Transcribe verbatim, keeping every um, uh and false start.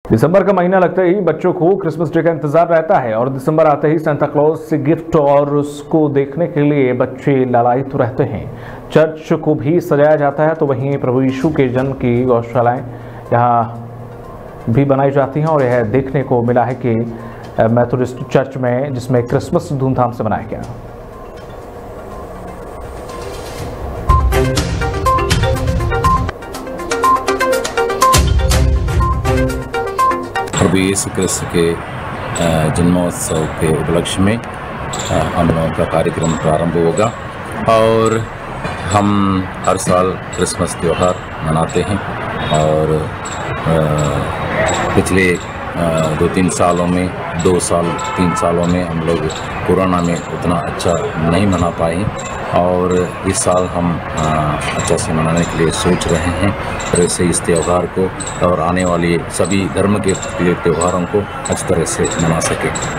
दिसंबर का महीना लगते ही बच्चों को क्रिसमस डे का इंतजार रहता है और दिसंबर आते ही सांता क्लॉज से गिफ्ट और उसको देखने के लिए बच्चे लालायित रहते हैं। चर्च को भी सजाया जाता है तो वहीं प्रभु यीशु के जन्म की गौशालाएं यहाँ भी बनाई जाती हैं और यह देखने को मिला है कि मेथोडिस्ट चर्च में, जिसमें क्रिसमस धूमधाम से मनाया गया। प्रभु यीशु क्रिस्त के जन्मोत्सव के उपलक्ष्य में हम लोगों का कार्यक्रम प्रारंभ होगा और हम हर साल क्रिसमस त्यौहार मनाते हैं और पिछले दो तीन सालों में दो साल तीन सालों में हम लोग कोरोना में उतना अच्छा नहीं मना पाए और इस साल हम अच्छा से मनाने के लिए सोच रहे हैं और ऐसे इस त्यौहार को और आने वाले सभी धर्म के त्योहारों को अच्छी तरह से मना सकें।